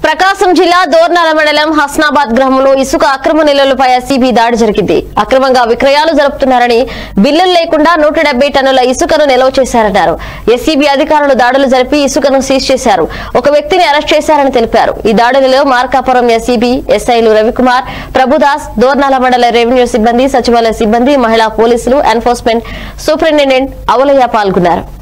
ప్రకాశం జిల్లా దోర్నాల మండలం హస్నాబాద్ గ్రామంలో ఇసుక అక్రమ నిల్వలపై ఎస్సీబీ దాడి జరిగింది. అక్రమంగా విక్రయాలు జరుపుతున్నారని, బిల్లులు లేకుండా 170 టన్నుల ఇసుకను నిల్వ చేశారన్నారు. ఎస్సీబీ అధికారులు దాడులు జరిపి ఇసుకను సీజ్ చేశారు. ఒక వ్యక్తిని అరెస్ట్ చేశారని తెలిపారు. ఈ దాడులలో మార్కాపురం ఎస్సీబీ ఎస్ఐలు రవికుమార్, ప్రభుదాస్, దోర్నాల మండల రెవెన్యూ సిబ్బంది, సచివాలయ సిబ్బంది, మహిళా పోలీసులు, ఎన్ఫోర్స్మెంట్ సూపరింటెండెంట్ అవలయ్య పాల్గొన్నారు.